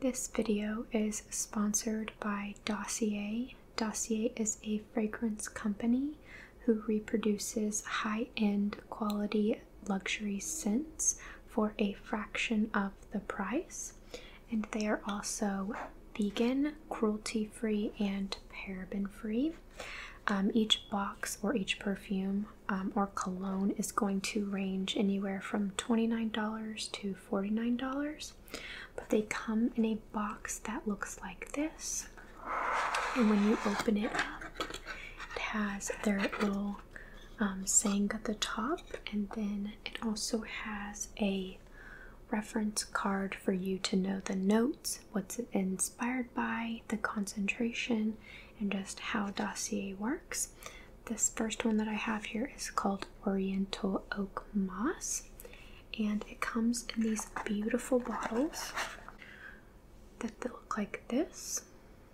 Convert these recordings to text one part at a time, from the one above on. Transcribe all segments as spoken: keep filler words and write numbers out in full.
This video is sponsored by Dossier. Dossier is a fragrance company who reproduces high-end quality luxury scents for a fraction of the price. And they are also vegan, cruelty-free, and paraben-free. Um, each box or each perfume um, or cologne is going to range anywhere from twenty-nine dollars to forty-nine dollars. But they come in a box that looks like this. And when you open it up, it has their little um, saying at the top, and then it also has a reference card for you to know the notes, what's it inspired by, the concentration, and just how Dossier works. This first one that I have here is called Oriental Oakmoss, and it comes in these beautiful bottles that look like this.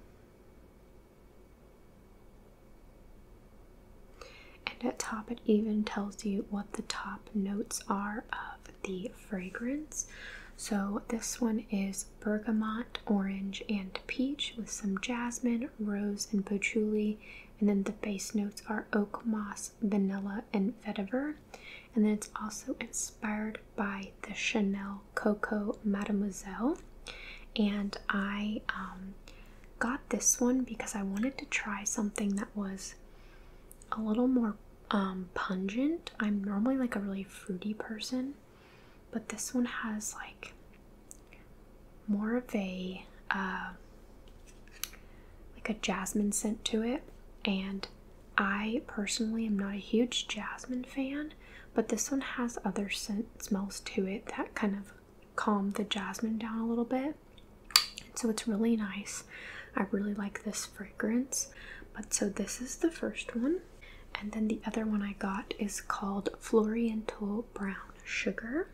And at top it even tells you what the top notes are of the fragrance. So this one is bergamot, orange, and peach with some jasmine, rose, and patchouli. And then the base notes are oak moss, vanilla, and vetiver. And then it's also inspired by the Chanel Coco Mademoiselle. And I um, got this one because I wanted to try something that was a little more um, pungent. I'm normally like a really fruity person, but this one has like more of a uh, like a jasmine scent to it, and I personally am not a huge jasmine fan, but this one has other scent smells to it that kind of calm the jasmine down a little bit, so it's really nice. I really like this fragrance. But so this is the first one, and then the other one I got is called Floriental Brown Sugar.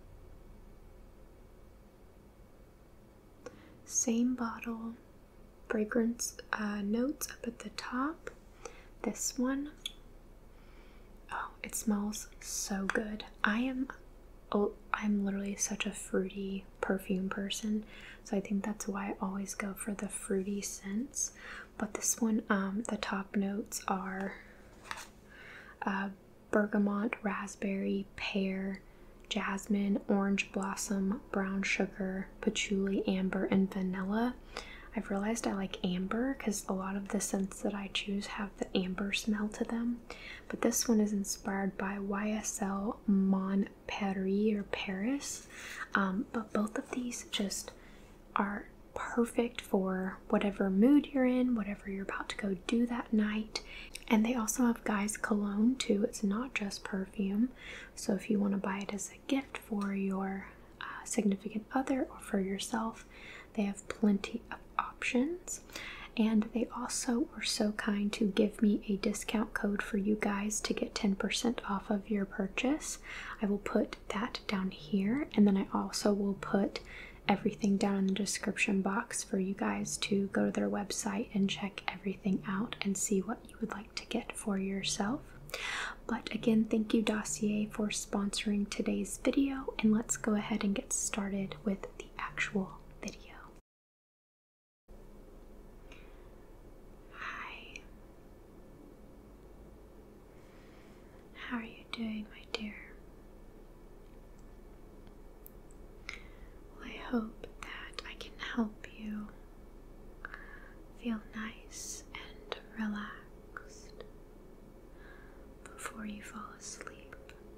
Same bottle, fragrance uh, notes up at the top. This one, oh, it smells so good. I am, oh, I'm literally such a fruity perfume person, so I think that's why I always go for the fruity scents. But this one, um, the top notes are uh, bergamot, raspberry, pear, jasmine, orange blossom, brown sugar, patchouli, amber, and vanilla. I've realized I like amber because a lot of the scents that I choose have the amber smell to them. But this one is inspired by Y S L Mon Paris or Paris. Um, but both of these just are perfect for whatever mood you're in, whatever you're about to go do that night. And they also have guys cologne too. It's not just perfume. So if you want to buy it as a gift for your uh, significant other or for yourself, they have plenty of options. And they also were so kind to give me a discount code for you guys to get ten percent off of your purchase. I will put that down here, and then I also will put everything down in the description box for you guys to go to their website and check everything out and see what you would like to get for yourself. But again, thank you Dossier for sponsoring today's video, and let's go ahead and get started with the actual video. Hi. How are you doing, my dear? I hope that I can help you feel nice and relaxed before you fall asleep.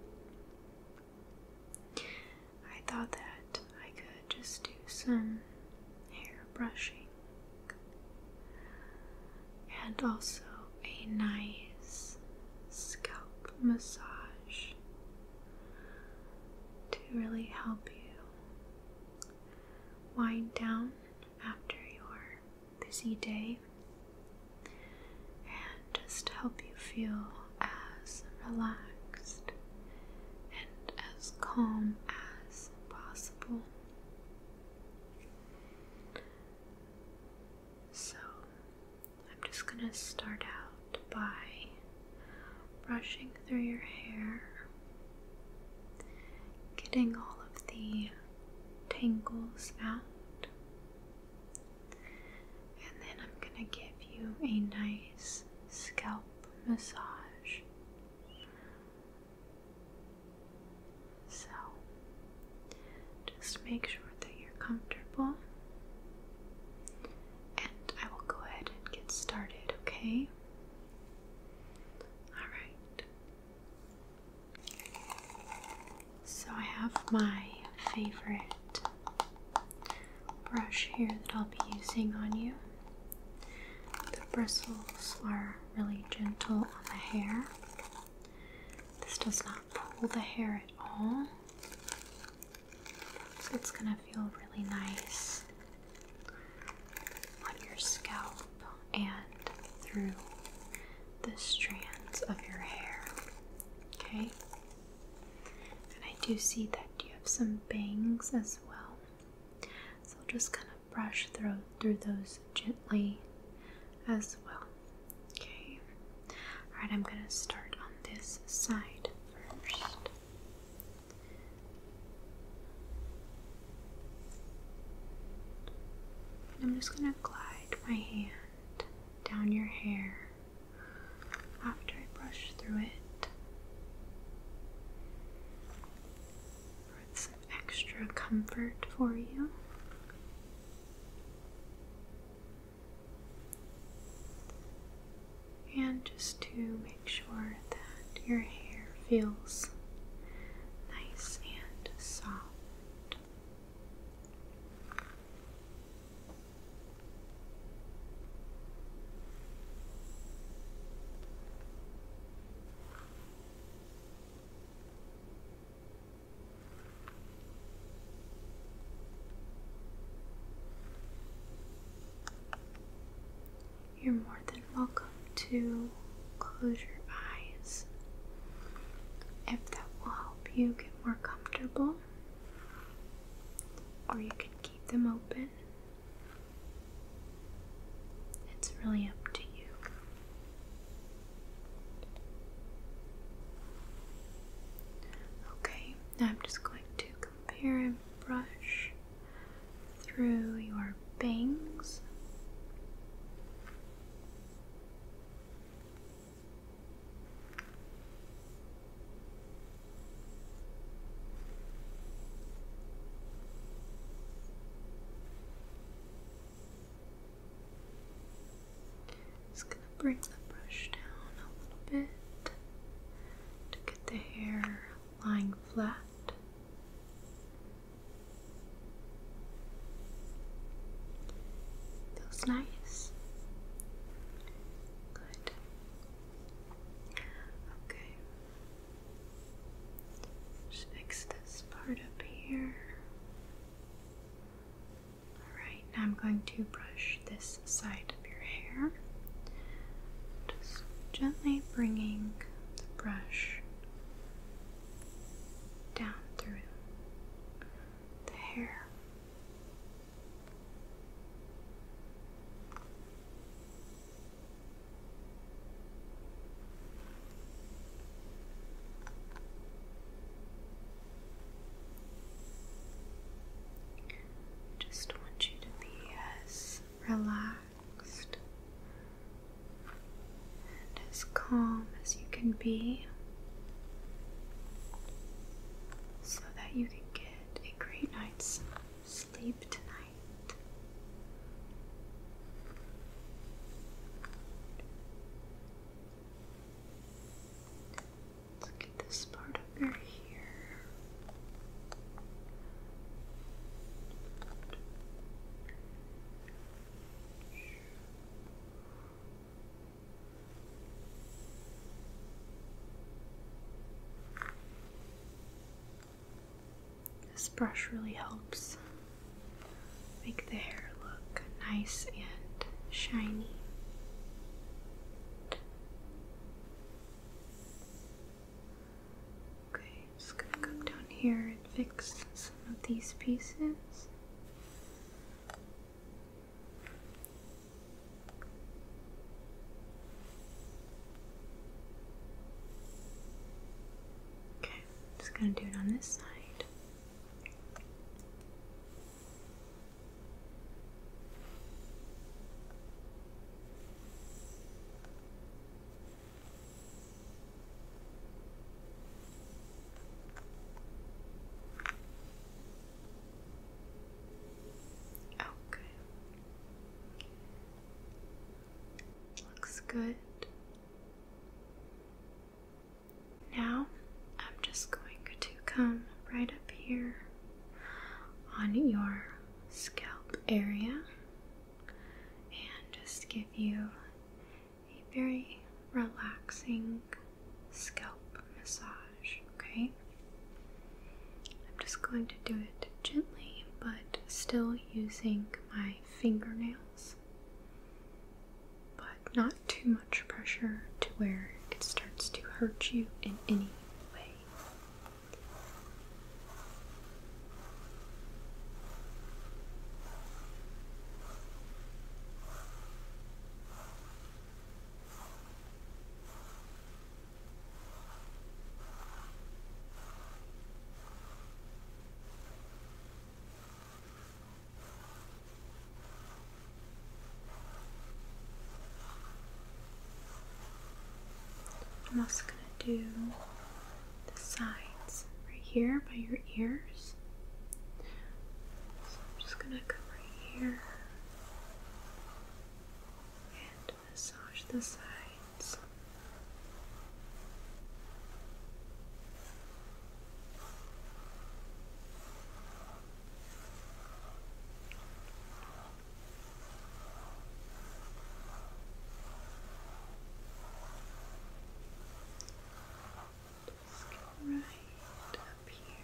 I thought that I could just do some hair brushing and also a nice scalp massage to really help you wind down after your busy day and just help you feel as relaxed and as calm as possible. So I'm just gonna start out by brushing through your hair, getting all of the tangles out, you a nice scalp massage. So, just make sure that you're comfortable, and I will go ahead and get started, okay? Alright. So, I have my favorite brush here that I'll be using on you. The bristles are really gentle on the hair. This does not pull the hair at all, so it's going to feel really nice on your scalp and through the strands of your hair. Okay? And I do see that you have some bangs as well. So I'll just kind of brush through, through those gently as well. Okay. Alright, I'm going to start on this side first. I'm just going to glide my hand down your hair after I brush through it for some extra comfort for you. And just to make sure that your hair feels nice and soft. You're more than welcome to close your eyes if that will help you get more comfortable, or you can keep them open. It's really up to you. Okay, now I'm just going to compare and brush through your bangs. Bring the brush down a little bit to get the hair lying flat. Feels nice. Good. Okay. Just fix this part up here. Alright, now I'm going to brush this side of your hair. Gently bringing the brush down through the hair. Just want you to be as relaxed, as calm as you can be, so that you can get a great night's sleep tonight. Let's get this part of your hair. This brush really helps make the hair look nice and shiny. Okay, just gonna come down here and fix some of these pieces. Okay, just gonna do it on this side. good. Now I'm just going to come right up here on your scalp area and just give you a very relaxing scalp massage, okay? I'm just going to do it gently, but still using my fingernails, but not too much pressure to where it starts to hurt you in any way. I'm also going to do the sides right here by your ears. So I'm just going to come right here and massage the sides. Right up here.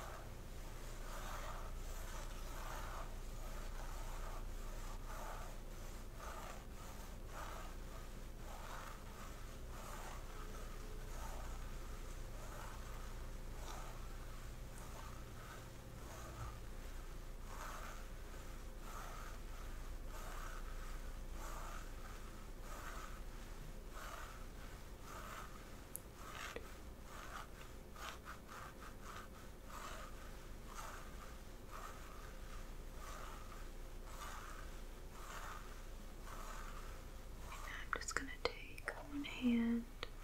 I'm just going to take one hand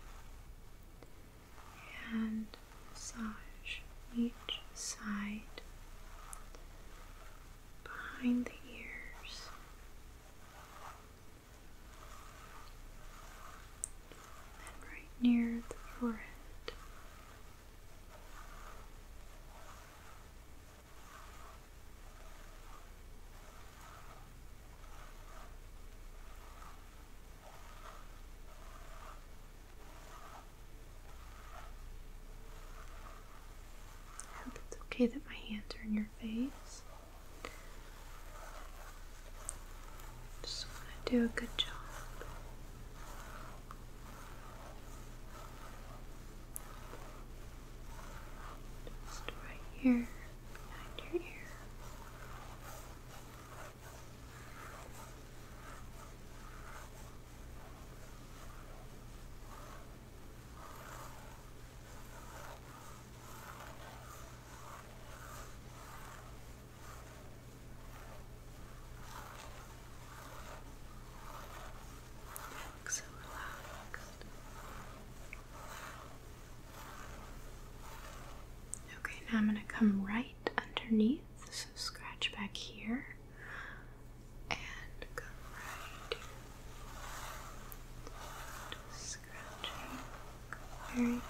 and massage each side behind the ears, and right near the forehead. I hope it's okay that my hands are in your face. Just want to do a good job. Just right here behind your ear. So relaxed. Okay, now I'm going to come right underneath, so scratch back here and come right here. Just scratching very gently.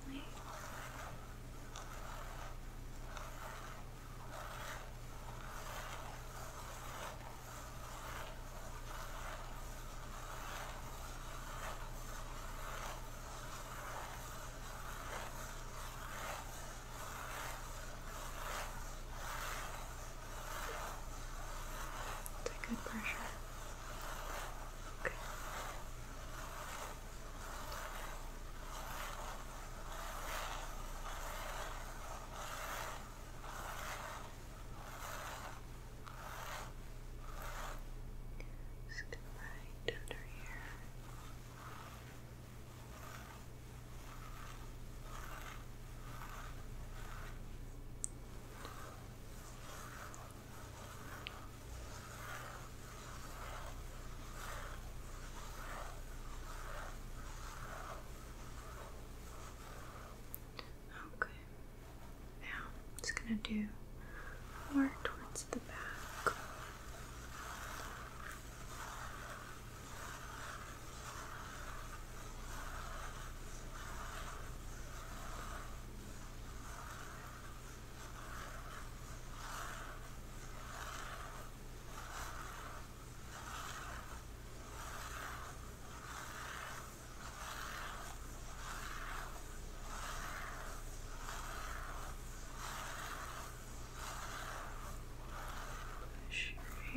Good pressure. Okay. Just go right under here. Okay. Now I'm just gonna do more towards the back.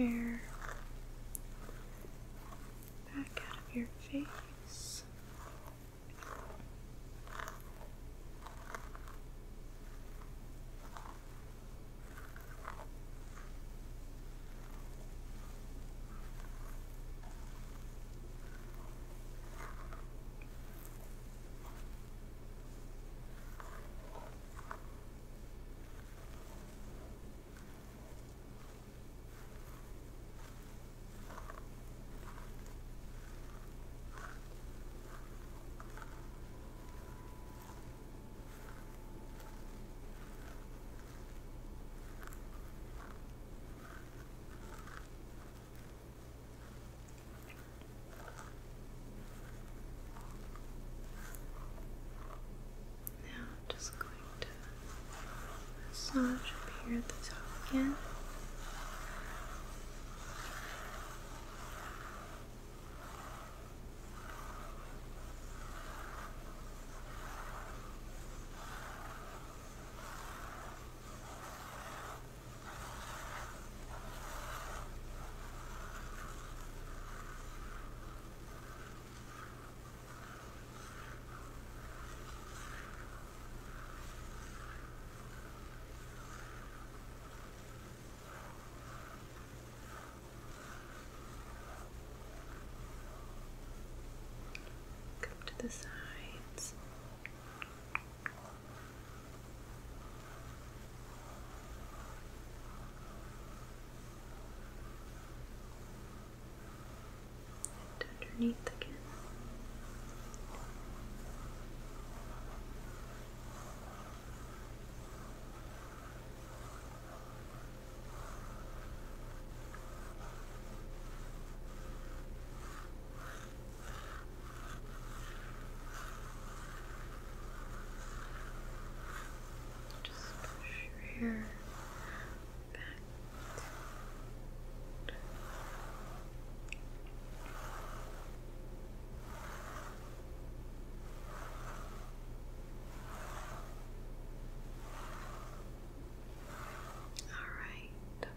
hair back out of your face. Just going to massage up here at the top again. The sides. And underneath again. Hair back. All right.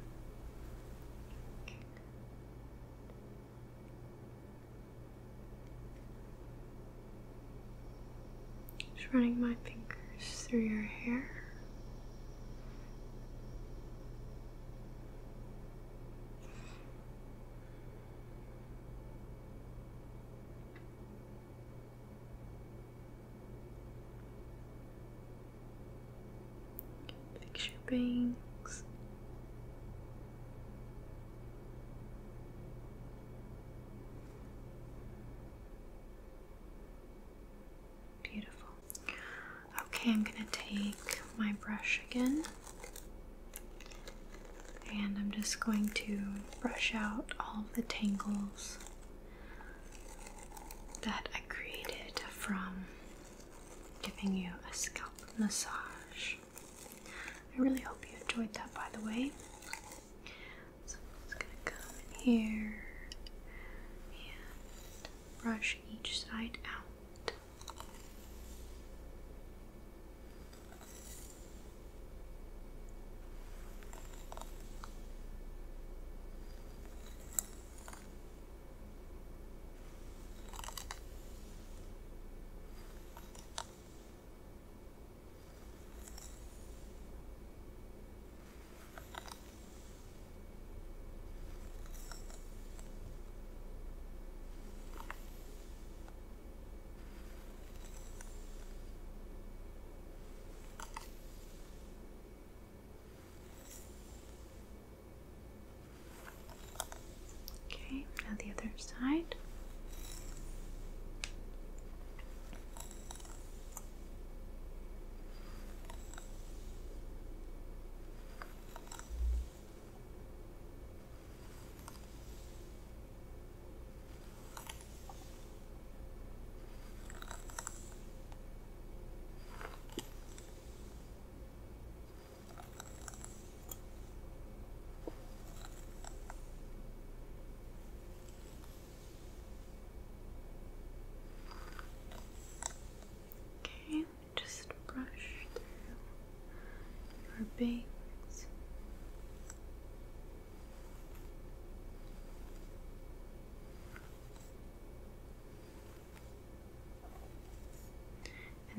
Just running my fingers through your hair. Fix your bangs. Beautiful. Okay, I'm gonna take my brush again, and I'm just going to brush out all of the tangles that I created from giving you a scalp massage. I really hope you enjoyed that, by the way. So I'm just gonna come in here and brush each side out. Now the other side.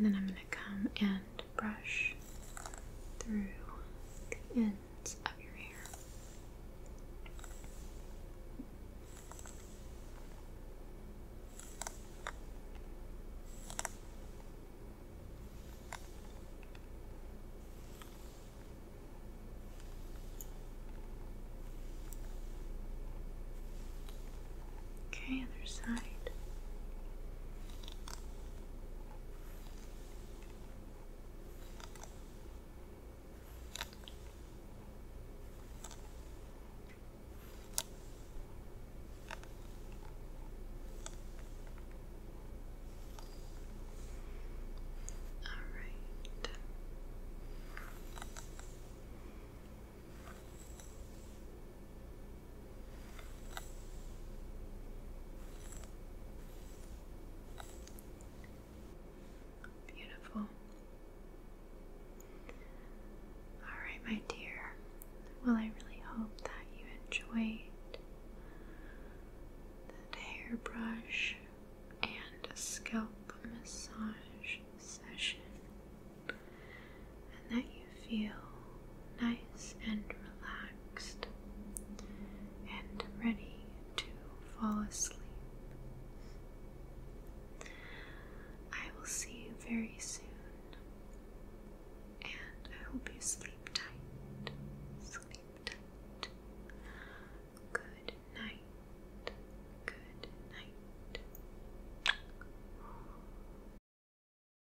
And then I'm going to come and brush through the ends of your hair. Okay, other side. Alright, my dear. Well, I really hope that you enjoyed that hairbrush and a scalp massage session, and that you feel nice and relaxed and ready to fall asleep. I will see you very soon.